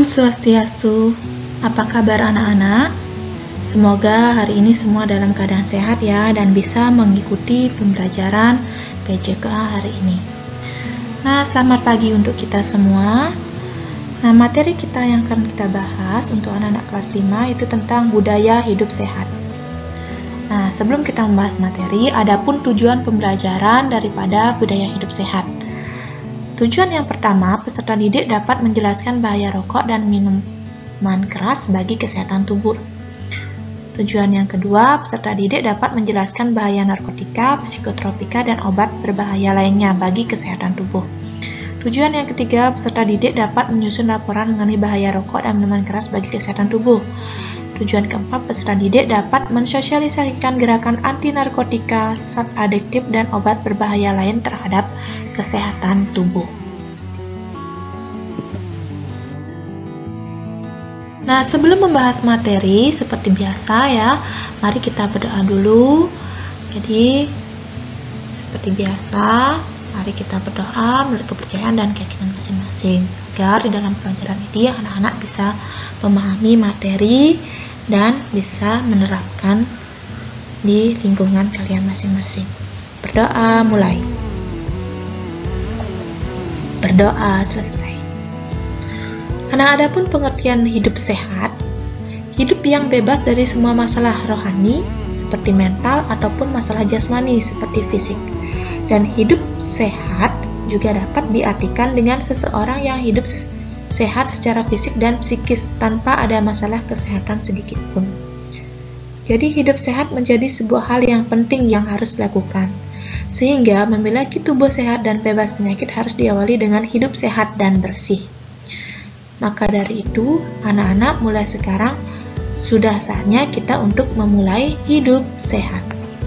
Swastiastu, apa kabar anak-anak? Semoga hari ini semua dalam keadaan sehat ya dan bisa mengikuti pembelajaran PJK hari ini. Nah, selamat pagi untuk kita semua. Nah, materi kita yang akan kita bahas untuk anak-anak kelas 5 itu tentang budaya hidup sehat. Nah, sebelum kita membahas materi, adapun tujuan pembelajaran daripada budaya hidup sehat. Tujuan yang pertama, peserta didik dapat menjelaskan bahaya rokok dan minuman keras bagi kesehatan tubuh. Tujuan yang kedua, peserta didik dapat menjelaskan bahaya narkotika, psikotropika, dan obat berbahaya lainnya bagi kesehatan tubuh. Tujuan yang ketiga, peserta didik dapat menyusun laporan mengenai bahaya rokok dan minuman keras bagi kesehatan tubuh. Tujuan keempat, peserta didik dapat mensosialisasikan gerakan anti narkotika, zat adiktif, dan obat berbahaya lain terhadap kesehatan tubuh. Nah, sebelum membahas materi, seperti biasa ya, mari kita berdoa dulu. Jadi, seperti biasa, mari kita berdoa menurut kepercayaan dan keyakinan masing-masing, agar di dalam pelajaran ini anak-anak bisa memahami materi dan bisa menerapkan di lingkungan kalian masing-masing. Berdoa mulai. Berdoa selesai. Adapun pengertian hidup sehat, hidup yang bebas dari semua masalah rohani seperti mental ataupun masalah jasmani seperti fisik. Dan hidup sehat juga dapat diartikan dengan seseorang yang hidup sehat secara fisik dan psikis tanpa ada masalah kesehatan sedikit pun. Jadi hidup sehat menjadi sebuah hal yang penting yang harus dilakukan. Sehingga memiliki tubuh sehat dan bebas penyakit harus diawali dengan hidup sehat dan bersih. Maka dari itu, anak-anak mulai sekarang sudah saatnya kita untuk memulai hidup sehat.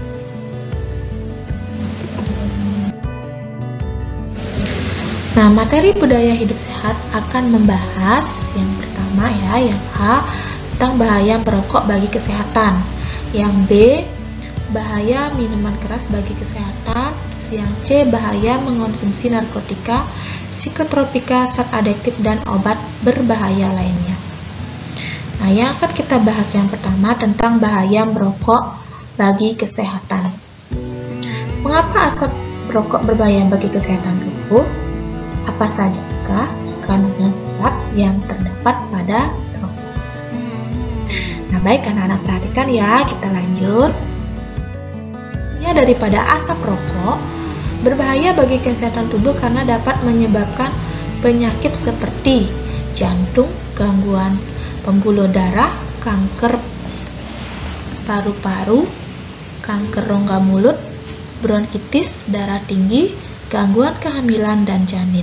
Nah, materi budaya hidup sehat akan membahas yang pertama ya, yang A, tentang bahaya merokok bagi kesehatan. Yang B, bahaya minuman keras bagi kesehatan. Yang C, bahaya mengonsumsi narkotika, psikotropika, zat adiktif, dan obat berbahaya lainnya. Nah, yang akan kita bahas yang pertama tentang bahaya merokok bagi kesehatan. Mengapa asap rokok berbahaya bagi kesehatan tubuh? Apa sajakah kandungan zat yang terdapat pada rokok? Nah, baik anak-anak perhatikan ya, kita lanjut. Daripada asap rokok berbahaya bagi kesehatan tubuh karena dapat menyebabkan penyakit seperti jantung, gangguan pembuluh darah, kanker paru-paru, kanker rongga mulut, bronkitis, darah tinggi, gangguan kehamilan, dan janin.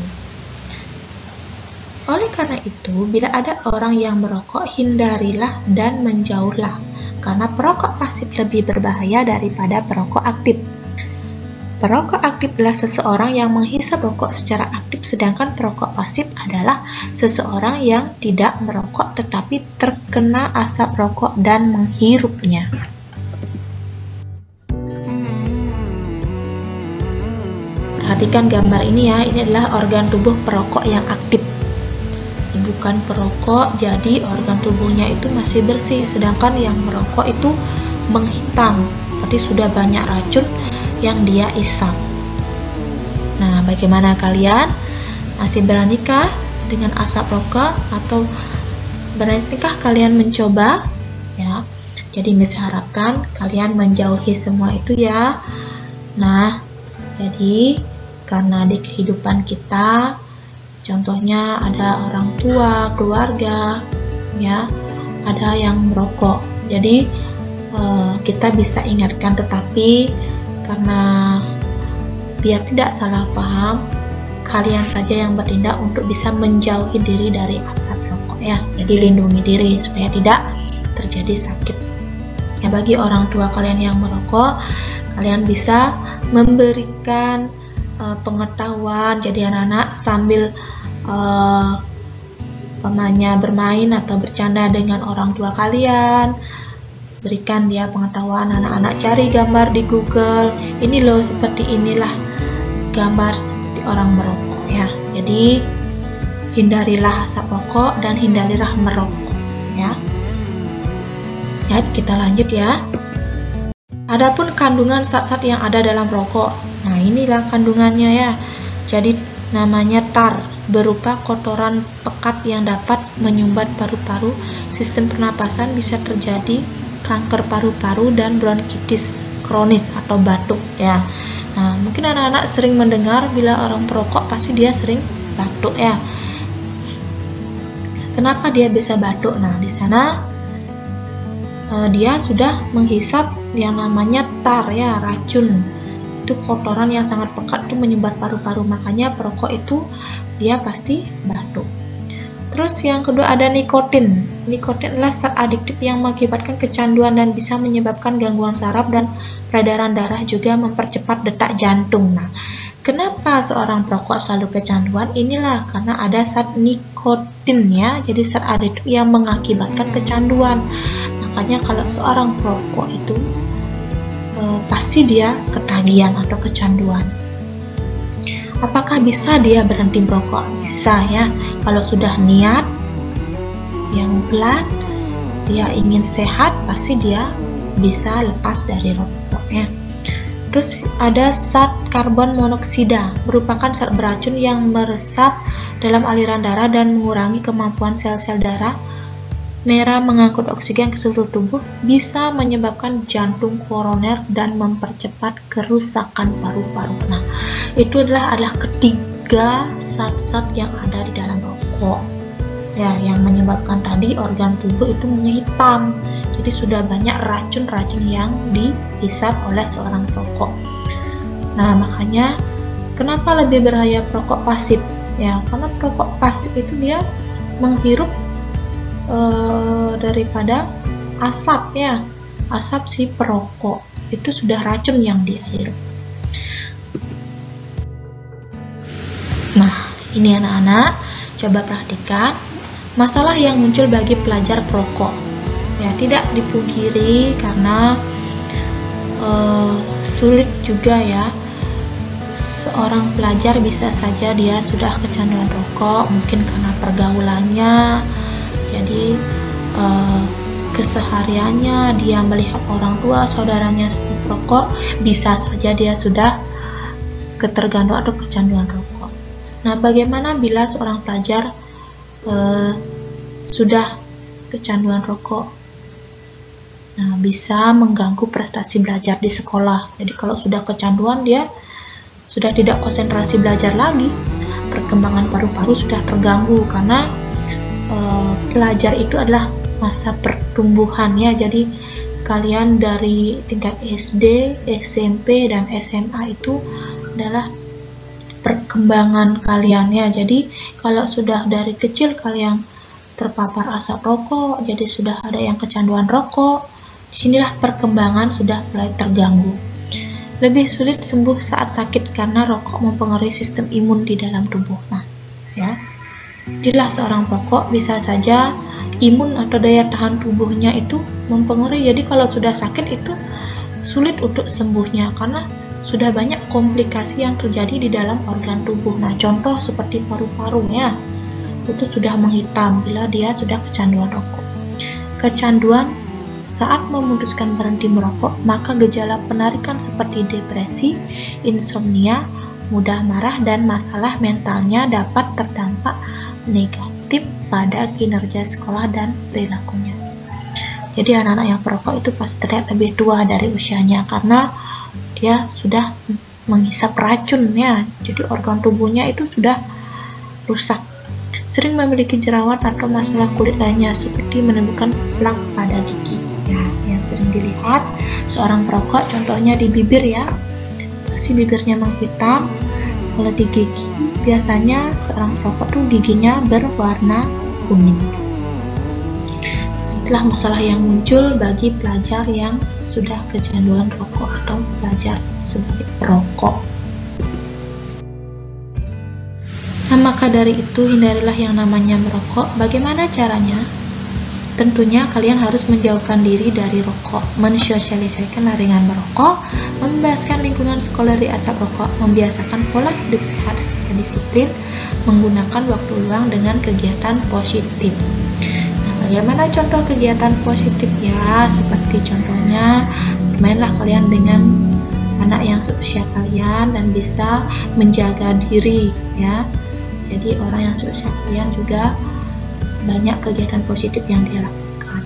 Oleh karena itu, bila ada orang yang merokok, hindarilah dan menjauhlah, karena perokok pasif lebih berbahaya daripada perokok aktif. Perokok aktif adalah seseorang yang menghisap rokok secara aktif, sedangkan perokok pasif adalah seseorang yang tidak merokok tetapi terkena asap rokok dan menghirupnya. Perhatikan gambar ini ya, ini adalah organ tubuh perokok yang aktif. Bukan perokok, jadi organ tubuhnya itu masih bersih, sedangkan yang merokok itu menghitam, berarti sudah banyak racun yang dia isap. Nah, bagaimana kalian? Masih beranikah dengan asap rokok atau beranikah kalian mencoba? Ya, jadi saya harapkan kalian menjauhi semua itu ya. Nah, jadi karena di kehidupan kita, contohnya ada orang tua, keluarga, ya, ada yang merokok. Jadi kita bisa ingatkan, tetapi karena biar tidak salah paham, kalian saja yang bertindak untuk bisa menjauhi diri dari asap rokok ya. Jadi lindungi diri supaya tidak terjadi sakit. Ya, bagi orang tua kalian yang merokok, kalian bisa memberikan pengetahuan. Jadi anak-anak sambil bermain atau bercanda dengan orang tua kalian, berikan dia pengetahuan. Anak-anak cari gambar di Google, ini loh seperti inilah gambar seperti orang merokok ya. Jadi hindarilah asap rokok dan hindarilah merokok ya. Ya, kita lanjut ya. Adapun kandungan zat-zat yang ada dalam rokok. Nah, inilah kandungannya ya. Jadi namanya tar, berupa kotoran pekat yang dapat menyumbat paru-paru, sistem pernapasan, bisa terjadi kanker paru-paru dan bronkitis kronis atau batuk ya. Nah, mungkin anak-anak sering mendengar bila orang perokok pasti dia sering batuk ya. Kenapa dia bisa batuk? Nah, di sana dia sudah menghisap yang namanya tar ya, racun. Itu kotoran yang sangat pekat itu menyumbat paru-paru, makanya perokok itu dia pasti batuk. Terus yang kedua ada nikotin. Nikotin adalah zat adiktif yang mengakibatkan kecanduan dan bisa menyebabkan gangguan saraf dan peredaran darah, juga mempercepat detak jantung. Nah, kenapa seorang perokok selalu kecanduan? Inilah karena ada zat nikotin ya, jadi zat adiktif yang mengakibatkan kecanduan. Makanya kalau seorang perokok itu pasti dia ketagihan atau kecanduan. Apakah bisa dia berhenti merokok? Bisa ya, kalau sudah niat yang bulat, dia ingin sehat, pasti dia bisa lepas dari rokoknya. Terus ada zat karbon monoksida, merupakan zat beracun yang meresap dalam aliran darah dan mengurangi kemampuan sel-sel darah merah mengangkut oksigen ke seluruh tubuh, bisa menyebabkan jantung koroner dan mempercepat kerusakan paru-paru. Nah, itu adalah ketiga zat-zat yang ada di dalam rokok ya, yang menyebabkan tadi organ tubuh itu menghitam. Jadi sudah banyak racun-racun yang dihisap oleh seorang perokok. Nah, makanya kenapa lebih berbahaya perokok pasif ya, karena perokok pasif itu dia menghirup daripada asap ya, asap si perokok itu sudah racun yang dia hirup. Nah, ini anak-anak coba perhatikan masalah yang muncul bagi pelajar perokok ya, tidak dipungkiri karena sulit juga ya. Seorang pelajar bisa saja dia sudah kecanduan rokok, mungkin karena pergaulannya. Jadi kesehariannya dia melihat orang tua saudaranya perokok, bisa saja dia sudah ketergantungan atau kecanduan rokok. Nah, bagaimana bila seorang pelajar sudah kecanduan rokok? Nah, bisa mengganggu prestasi belajar di sekolah. Jadi kalau sudah kecanduan, dia sudah tidak konsentrasi belajar lagi, perkembangan paru-paru sudah terganggu karena pelajar itu adalah masa pertumbuhan ya. Jadi kalian dari tingkat SD, SMP, dan SMA itu adalah perkembangan kalian ya. Jadi kalau sudah dari kecil kalian terpapar asap rokok, jadi sudah ada yang kecanduan rokok, disinilah perkembangan sudah mulai terganggu. Lebih sulit sembuh saat sakit karena rokok mempengaruhi sistem imun di dalam tubuh. Nah, ya. Bila seorang perokok bisa saja imun atau daya tahan tubuhnya itu mempengaruhi. Jadi kalau sudah sakit itu sulit untuk sembuhnya karena sudah banyak komplikasi yang terjadi di dalam organ tubuh. Nah, contoh seperti paru-paru ya, itu sudah menghitam bila dia sudah kecanduan rokok. Kecanduan saat memutuskan berhenti merokok, maka gejala penarikan seperti depresi, insomnia, mudah marah, dan masalah mentalnya dapat terdampak negatif pada kinerja sekolah dan perilakunya. Jadi anak-anak yang perokok itu pasti terlihat lebih tua dari usianya karena dia sudah menghisap racun ya. Jadi organ tubuhnya itu sudah rusak. Sering memiliki jerawat atau masalah kulit lainnya seperti menimbulkan plak pada gigi. Ya, yang sering dilihat seorang perokok contohnya di bibir ya. Si bibirnya menghitam. Kalau di gigi, biasanya seorang perokok tuh giginya berwarna kuning. Itulah masalah yang muncul bagi pelajar yang sudah kecanduan rokok atau pelajar sebagai perokok. Nah, maka dari itu hindarilah yang namanya merokok. Bagaimana caranya? Tentunya kalian harus menjauhkan diri dari rokok, mensosialisasikan larangan merokok, membebaskan lingkungan lingkungan sekolah di asap rokok membiasakan pola hidup sehat secara disiplin, menggunakan waktu luang dengan kegiatan positif. Nah, bagaimana contoh kegiatan positif ya? Seperti contohnya, bermainlah kalian dengan anak yang seusia kalian dan bisa menjaga diri ya. Jadi orang yang seusia kalian juga banyak kegiatan positif yang dia lakukan.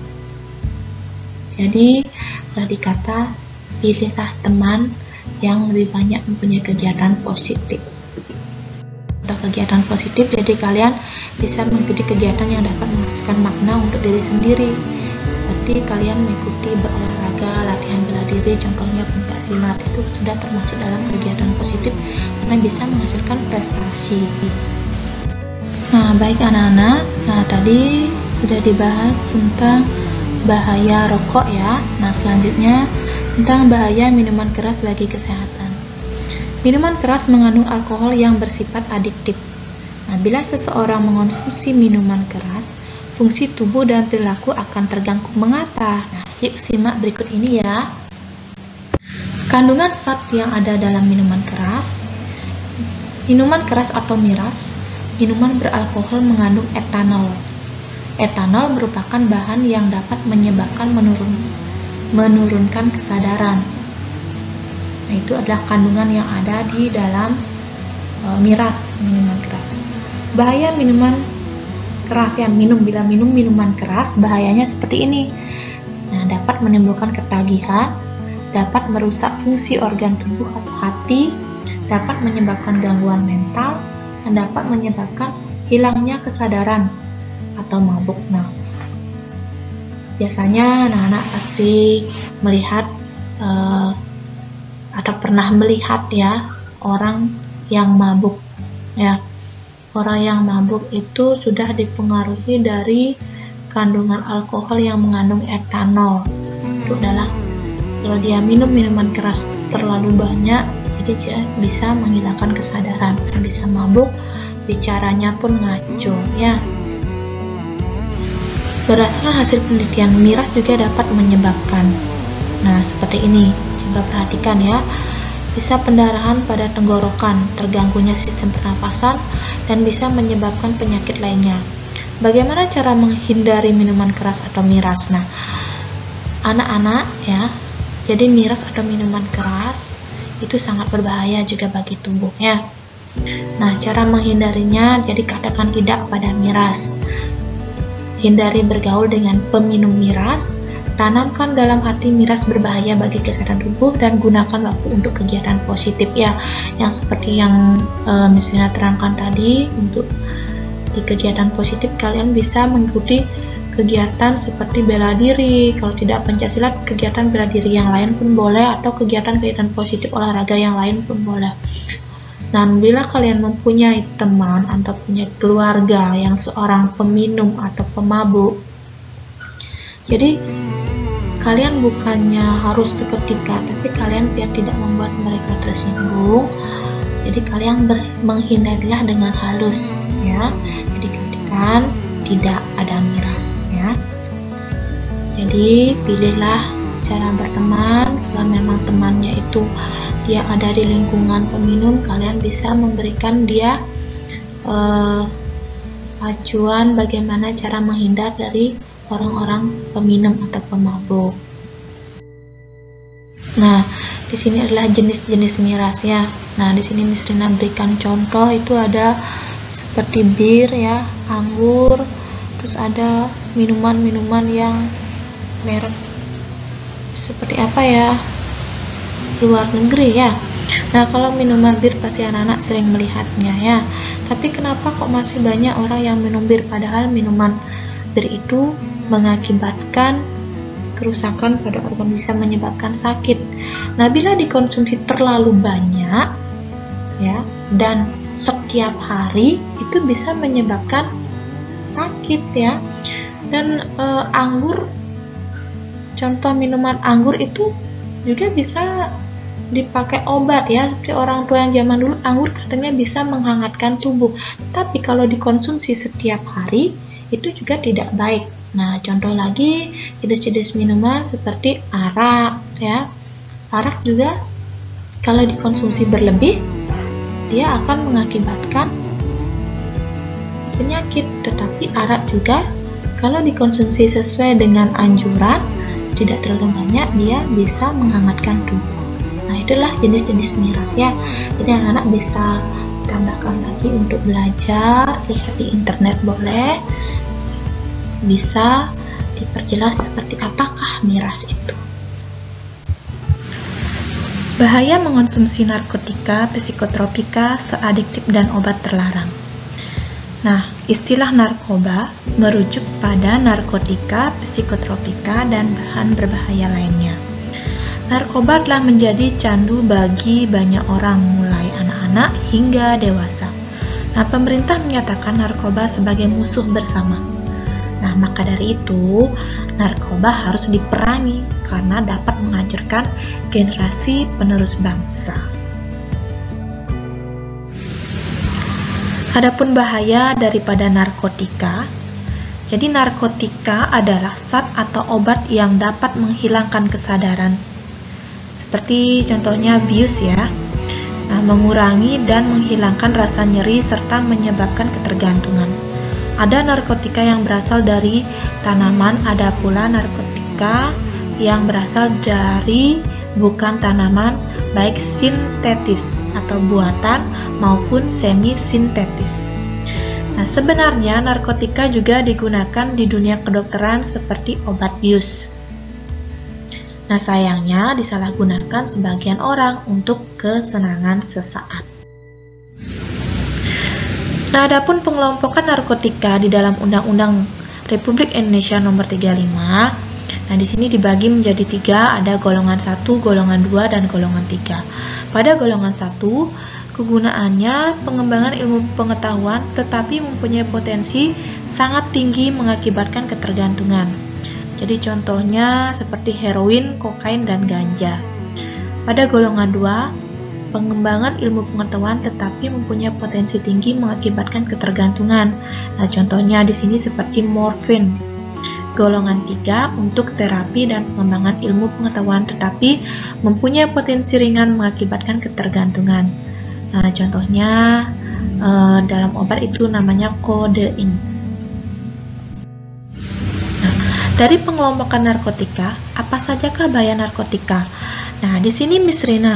Jadi telah dikata, pilihlah teman yang lebih banyak mempunyai kegiatan positif. Untuk kegiatan positif, jadi kalian bisa mengikuti kegiatan yang dapat menghasilkan makna untuk diri sendiri. Seperti kalian mengikuti berolahraga, latihan bela diri, contohnya pencaksilat, itu sudah termasuk dalam kegiatan positif karena bisa menghasilkan prestasi. Nah, baik anak-anak, nah tadi sudah dibahas tentang bahaya rokok ya. Nah, selanjutnya tentang bahaya minuman keras bagi kesehatan. Minuman keras mengandung alkohol yang bersifat adiktif. Nah, bila seseorang mengonsumsi minuman keras, fungsi tubuh dan perilaku akan terganggu. Mengapa? Nah, yuk simak berikut ini ya. Kandungan zat yang ada dalam minuman keras. Minuman keras atau miras, minuman beralkohol mengandung etanol. Etanol merupakan bahan yang dapat menyebabkan menurunkan kesadaran. Nah, itu adalah kandungan yang ada di dalam miras, minuman keras. Bahaya minuman keras yang bila minum minuman keras, bahayanya seperti ini. Nah, dapat menimbulkan ketagihan, dapat merusak fungsi organ tubuh atau hati, dapat menyebabkan gangguan mental, dan dapat menyebabkan hilangnya kesadaran atau mabuk. Nah, biasanya anak-anak pasti melihat atau pernah melihat ya orang yang mabuk ya. Orang yang mabuk itu sudah dipengaruhi dari kandungan alkohol yang mengandung etanol. Itu adalah kalau dia minum minuman keras terlalu banyak, jadi dia bisa menghilangkan kesadaran, bisa mabuk, bicaranya pun ngaco ya. Berdasarkan hasil penelitian, miras juga dapat menyebabkan, nah seperti ini, coba perhatikan ya, bisa pendarahan pada tenggorokan, terganggunya sistem pernapasan, dan bisa menyebabkan penyakit lainnya. Bagaimana cara menghindari minuman keras atau miras? Nah, anak-anak ya, jadi miras atau minuman keras itu sangat berbahaya juga bagi tubuh ya. Nah, cara menghindarinya, jadi katakan tidak pada miras. Hindari bergaul dengan peminum miras, tanamkan dalam hati miras berbahaya bagi kesehatan tubuh, dan gunakan waktu untuk kegiatan positif ya, yang seperti yang misalnya terangkan tadi. Untuk di kegiatan positif kalian bisa mengikuti kegiatan seperti bela diri, kalau tidak pencaksilat kegiatan bela diri yang lain pun boleh, atau kegiatan-kegiatan positif olahraga yang lain pun boleh. Dan bila kalian mempunyai teman atau punya keluarga yang seorang peminum atau pemabuk, jadi kalian bukannya harus seketika, tapi kalian biar tidak membuat mereka tersinggung, jadi kalian menghindarilah dengan halus ya. Jadi katakan tidak ada miras ya. Jadi pilihlah cara berteman. Kalau memang temannya itu dia ada di lingkungan peminum, kalian bisa memberikan dia acuan bagaimana cara menghindar dari orang-orang peminum atau pemabuk. Nah, di sini adalah jenis-jenis miras ya. Nah, di sini Miss Rina berikan contoh, itu ada seperti bir ya, anggur, terus ada minuman-minuman yang merek seperti apa ya, luar negeri ya. Nah, kalau minuman bir pasti anak-anak sering melihatnya ya. Tapi kenapa kok masih banyak orang yang minum bir, padahal minuman bir itu mengakibatkan kerusakan pada organ, bisa menyebabkan sakit. Nah, bila dikonsumsi terlalu banyak ya, dan setiap hari, itu bisa menyebabkan sakit ya. Dan anggur, contoh minuman anggur itu juga bisa dipakai obat ya, seperti orang tua yang zaman dulu, anggur katanya bisa menghangatkan tubuh. Tapi kalau dikonsumsi setiap hari itu juga tidak baik. Nah, contoh lagi jenis-jenis minuman seperti arak ya. Arak juga kalau dikonsumsi berlebih, dia akan mengakibatkan penyakit. Tetapi arak juga kalau dikonsumsi sesuai dengan anjuran, tidak terlalu banyak, dia bisa menghangatkan tubuh. Nah, itulah jenis-jenis miras ya. Jadi anak-anak bisa tambahkan lagi untuk belajar, lihat di internet boleh, bisa diperjelas seperti apakah miras itu. Bahaya mengonsumsi narkotika, psikotropika, seadiktif dan obat terlarang. Nah, istilah narkoba merujuk pada narkotika, psikotropika, dan bahan berbahaya lainnya. Narkoba telah menjadi candu bagi banyak orang, mulai anak-anak hingga dewasa. Nah, pemerintah menyatakan narkoba sebagai musuh bersama. Nah, maka dari itu, narkoba harus diperangi karena dapat menghancurkan generasi penerus bangsa. Adapun bahaya daripada narkotika, jadi narkotika adalah zat atau obat yang dapat menghilangkan kesadaran. Seperti contohnya bius ya. Nah, mengurangi dan menghilangkan rasa nyeri serta menyebabkan ketergantungan. Ada narkotika yang berasal dari tanaman, ada pula narkotika yang berasal dari bukan tanaman, baik sintetis atau buatan maupun semi-sintetis. Nah, sebenarnya narkotika juga digunakan di dunia kedokteran seperti obat bius. Nah, sayangnya disalahgunakan sebagian orang untuk kesenangan sesaat. Nah, adapun pengelompokan narkotika di dalam Undang-Undang Republik Indonesia Nomor 35. Nah, di sini dibagi menjadi 3, ada golongan 1, golongan 2, dan golongan 3. Pada golongan 1, kegunaannya pengembangan ilmu pengetahuan tetapi mempunyai potensi sangat tinggi mengakibatkan ketergantungan. Jadi contohnya seperti heroin, kokain, dan ganja. Pada golongan 2, pengembangan ilmu pengetahuan tetapi mempunyai potensi tinggi mengakibatkan ketergantungan. Nah, contohnya di sini seperti morfin. Golongan 3 untuk terapi dan pengembangan ilmu pengetahuan tetapi mempunyai potensi ringan mengakibatkan ketergantungan. Nah, contohnya dalam obat itu namanya kodein. Nah, dari pengelompokan narkotika, apa sajakah bahaya narkotika? Nah, di sini Miss Rina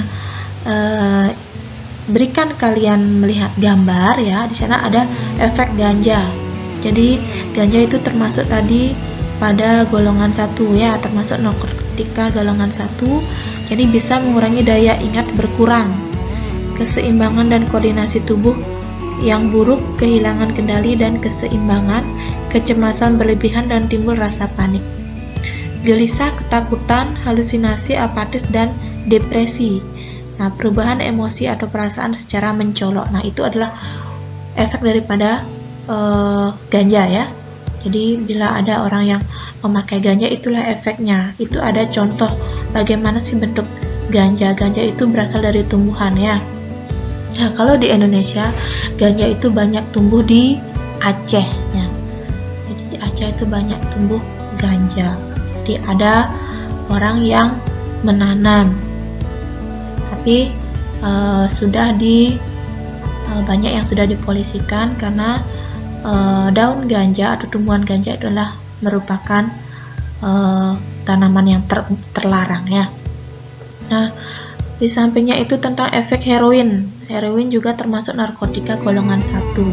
berikan kalian melihat gambar ya. Di sana ada efek ganja. Jadi ganja itu termasuk tadi pada golongan 1 ya, termasuk narkotika golongan 1. Jadi bisa mengurangi daya ingat berkurang, keseimbangan dan koordinasi tubuh yang buruk, kehilangan kendali dan keseimbangan, kecemasan berlebihan dan timbul rasa panik, gelisah, ketakutan, halusinasi, apatis dan depresi. Nah, perubahan emosi atau perasaan secara mencolok. Nah, itu adalah efek daripada ganja ya. Jadi bila ada orang yang memakai ganja, itulah efeknya. Itu ada contoh bagaimana sih bentuk ganja. Ganja itu berasal dari tumbuhan ya. Nah, kalau di Indonesia ganja itu banyak tumbuh di Aceh ya. Jadi di Aceh itu banyak tumbuh ganja. Jadi ada orang yang menanam. Tapi banyak yang sudah dipolisikan karena daun ganja atau tumbuhan ganja adalah merupakan tanaman yang terlarang ya. Nah, di sampingnya itu tentang efek heroin. Heroin juga termasuk narkotika golongan 1.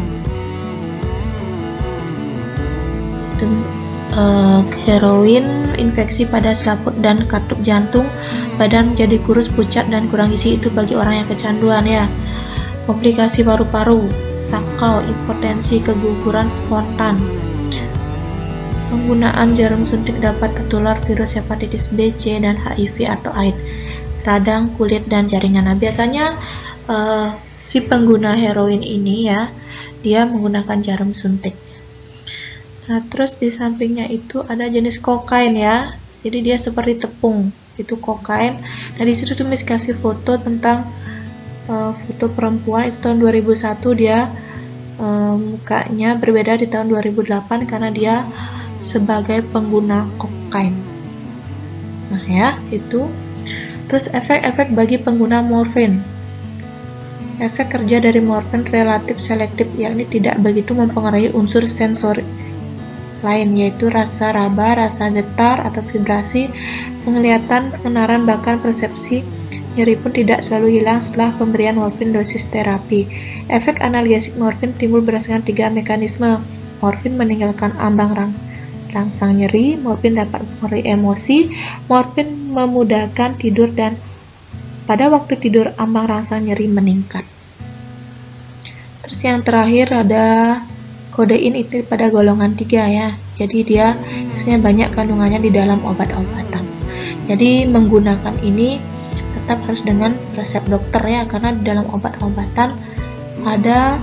Heroin, infeksi pada selaput dan katup jantung, badan jadi kurus, pucat dan kurang gizi, itu bagi orang yang kecanduan ya. Komplikasi paru-paru, sakau, impotensi, keguguran spontan. Penggunaan jarum suntik dapat tertular virus hepatitis B, C, dan HIV atau AIDS, radang, kulit, dan jaringan. Nah, biasanya si pengguna heroin ini ya, dia menggunakan jarum suntik. Nah, terus di sampingnya itu ada jenis kokain ya. Jadi dia seperti tepung, itu kokain. Nah, di situ tuh Miss kasih foto tentang foto perempuan itu tahun 2001, dia mukanya berbeda di tahun 2008 karena dia sebagai pengguna kokain. Nah ya, itu. Terus efek-efek bagi pengguna morfin. Efek kerja dari morfin relatif selektif, yakni tidak begitu mempengaruhi unsur sensori lain, yaitu rasa raba, rasa getar atau vibrasi, penglihatan, pengenalan, bahkan persepsi nyeri pun tidak selalu hilang setelah pemberian morfin dosis terapi. Efek analgesik morfin timbul berdasarkan 3 mekanisme. Morfin meninggalkan ambang rangsang nyeri, morfin dapat mempengaruhi emosi, morfin memudahkan tidur, dan pada waktu tidur ambang rangsang nyeri meningkat. Terus yang terakhir ada kodein itu pada golongan 3 ya. Jadi dia biasanya banyak kandungannya di dalam obat-obatan. Jadi menggunakan ini tetap harus dengan resep dokter ya, karena di dalam obat-obatan ada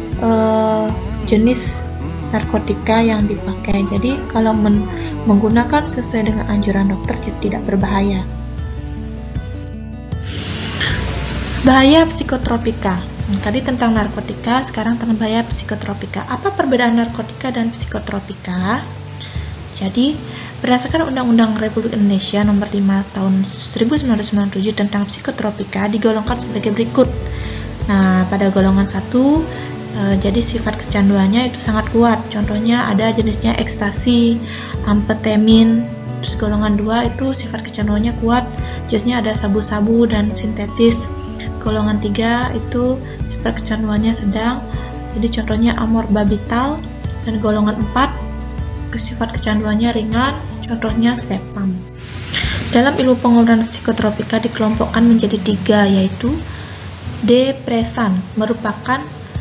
jenis narkotika yang dipakai. Jadi kalau menggunakan sesuai dengan anjuran dokter tidak berbahaya. Bahaya psikotropika. Tadi tentang narkotika, sekarang tentang bahaya psikotropika. Apa perbedaan narkotika dan psikotropika? Jadi, berdasarkan Undang-Undang Republik Indonesia Nomor 5 Tahun 1997 tentang psikotropika digolongkan sebagai berikut. Nah, pada golongan 1, jadi sifat kecanduannya itu sangat kuat. Contohnya ada jenisnya ekstasi, amfetamin. Terus golongan 2 itu sifat kecanduannya kuat, jenisnya ada sabu-sabu dan sintetis. Golongan 3 itu sifat kecanduannya sedang, jadi contohnya amorbabital. Dan golongan 4 sifat kecanduannya ringan, contohnya sepam. Dalam ilmu pengobatan psikotropika dikelompokkan menjadi 3, yaitu depresan, merupakan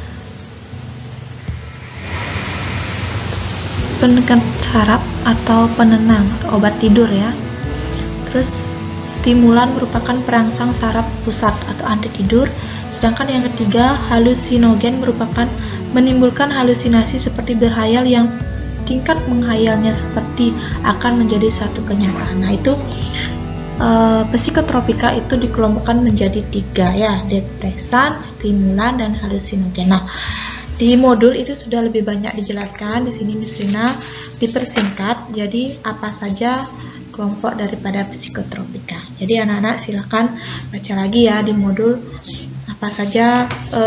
penenang saraf atau penenang atau obat tidur ya. Terus stimulan merupakan perangsang saraf pusat atau anti tidur. Sedangkan yang ketiga, halusinogen merupakan menimbulkan halusinasi seperti berhayal yang tingkat menghayalnya seperti akan menjadi suatu kenyataan. Nah itu psikotropika itu dikelompokkan menjadi 3 ya, depresan, stimulan, dan halusinogen. Nah di modul itu sudah lebih banyak dijelaskan. Di sini Miss Rina dipersingkat. Jadi apa saja kelompok daripada psikotropika. Jadi anak-anak silakan baca lagi ya di modul apa saja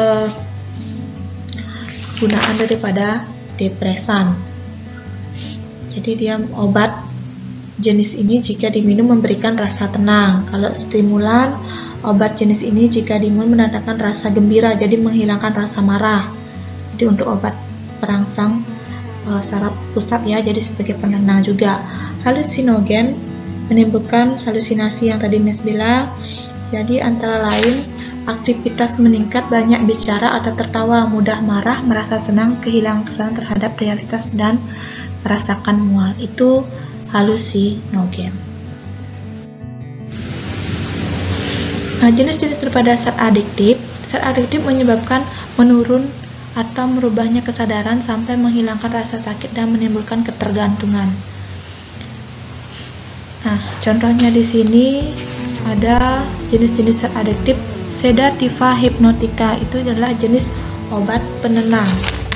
gunaan daripada depresan. Jadi dia obat jenis ini jika diminum memberikan rasa tenang. Kalau stimulan, obat jenis ini jika diminum mendatangkan rasa gembira, jadi menghilangkan rasa marah. Jadi untuk obat perangsang saraf pusat ya, jadi sebagai penenang juga. Halusinogen menimbulkan halusinasi yang tadi Miss bilang. Jadi antara lain aktivitas meningkat, banyak bicara atau tertawa, mudah marah, merasa senang, kehilangan kesadaran terhadap realitas, dan merasakan mual. Itu halusinogen. Nah, jenis-jenis daripada zat adiktif. Zat adiktif menyebabkan menurun atau merubahnya kesadaran sampai menghilangkan rasa sakit dan menimbulkan ketergantungan. Nah, contohnya di sini ada jenis-jenis zat adiktif. Sedativa hipnotika itu adalah jenis obat penenang.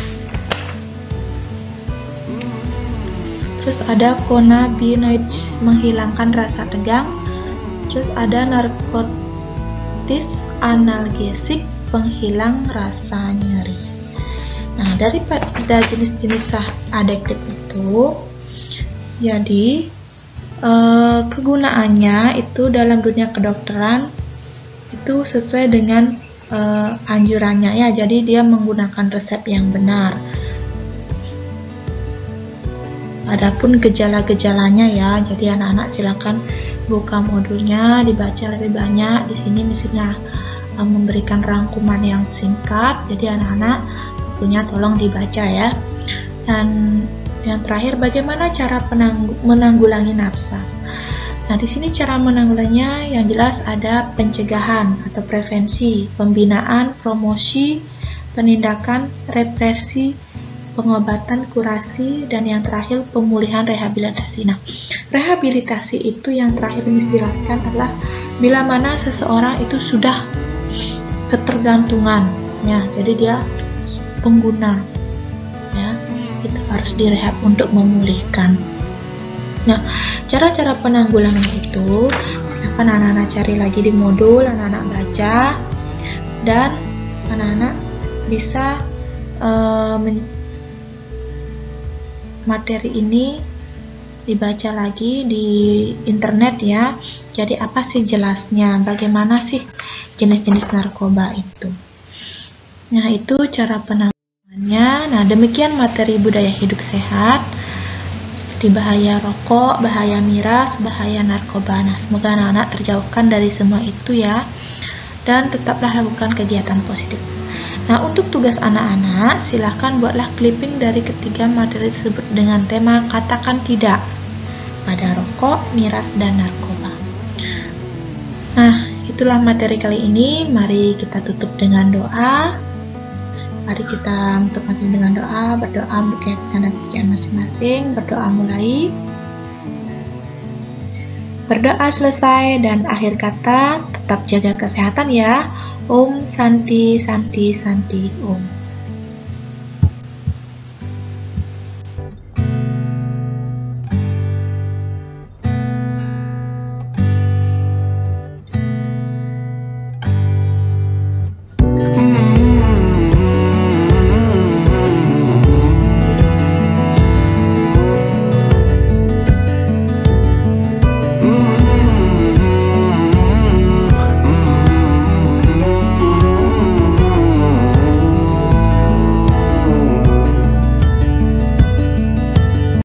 Terus ada cannabinoids menghilangkan rasa tegang. Terus ada narkotis analgesik penghilang rasa nyeri. Nah, daripada jenis-jenis zat adiktif itu, jadi kegunaannya itu dalam dunia kedokteran itu sesuai dengan anjurannya ya, jadi dia menggunakan resep yang benar. Adapun gejala-gejalanya ya, jadi anak-anak silakan buka modulnya, dibaca lebih banyak. Di sini misalnya memberikan rangkuman yang singkat, jadi anak-anak bukunya tolong dibaca ya. Dan yang terakhir, bagaimana cara menanggulangi nafsa? Nah, di sini cara menanggulanginya yang jelas ada pencegahan atau prevensi, pembinaan, promosi, penindakan, represi, pengobatan, kurasi, dan yang terakhir pemulihan rehabilitasi. Nah, rehabilitasi itu yang terakhir ini dijelaskan adalah bila mana seseorang itu sudah ketergantungan, ya, jadi dia pengguna, ya, itu harus direhab untuk memulihkan. Nah, cara-cara penanggulangan itu silakan anak-anak cari lagi di modul, anak-anak baca, dan anak-anak bisa materi ini dibaca lagi di internet ya. Jadi apa sih jelasnya, bagaimana sih jenis-jenis narkoba itu. Nah, itu cara penanggulangannya. Nah, demikian materi budaya hidup sehat seperti bahaya rokok, bahaya miras, bahaya narkoba. Nah, semoga anak-anak terjauhkan dari semua itu ya, dan tetaplah lakukan kegiatan positif. Nah, untuk tugas anak-anak, silahkan buatlah clipping dari ketiga materi tersebut dengan tema katakan tidak pada rokok, miras, dan narkoba. Nah, itulah materi kali ini. Mari kita tutup dengan doa. Mari kita tutup materi dengan doa, berdoa berkaitan dengan pekerjaan masing-masing. Berdoa mulai. Berdoa selesai, dan akhir kata tetap jaga kesehatan ya. Om Santi Santi Santi Om.